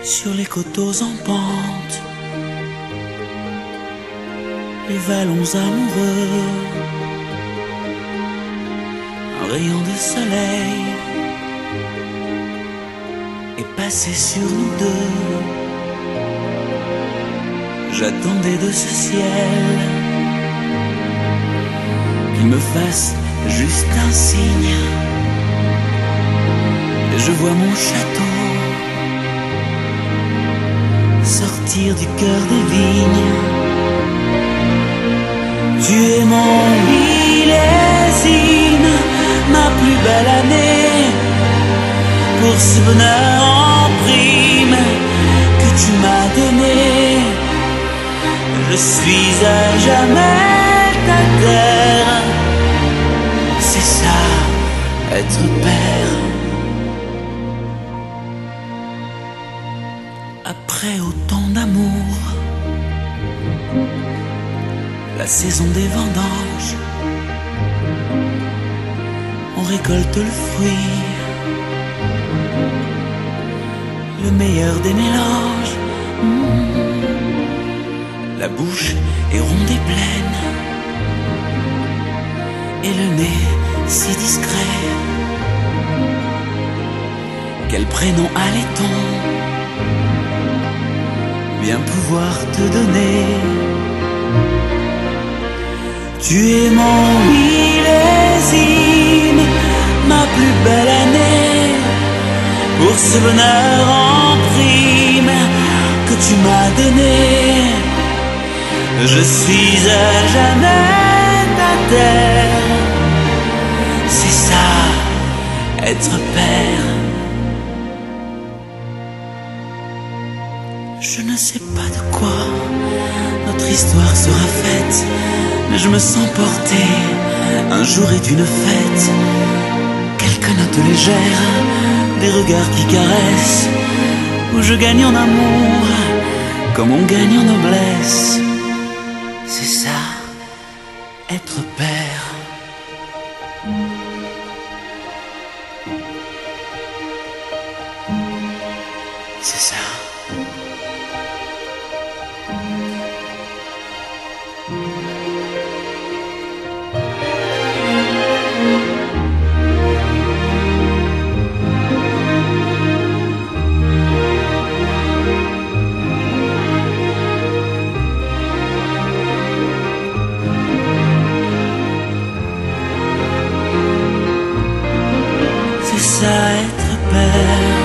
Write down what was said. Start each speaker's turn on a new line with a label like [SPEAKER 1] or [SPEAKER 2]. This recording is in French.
[SPEAKER 1] sur les coteaux en pente, les vallons amoureux, un rayon de soleil est passé sur nous deux. J'attendais de ce ciel qu'il me fasse juste un signe. Et je vois mon château sortir du cœur des vignes. Tu es mon millésime, ma plus belle année, pour ce bonheur en prime que tu m'as donné. Je suis à jamais ta terre, c'est ça, être père. Après autant d'amour, la saison des vendanges, on récolte le fruit, le meilleur des mélanges. La bouche est ronde et pleine, et le nez si discret. Quel prénom allait-on bien pouvoir te donner? Tu es mon millésime, ma plus belle année, pour ce bonheur en prime que tu m'as donné. Je suis à jamais ta terre, c'est ça, être père. Je ne sais pas de quoi notre histoire sera faite, mais je me sens porté, un jour est une fête. Quelques notes légères, des regards qui caressent, où je gagne en amour, comme on gagne en noblesse. C'est ça, être père. C'est ça. C'est ça, être père.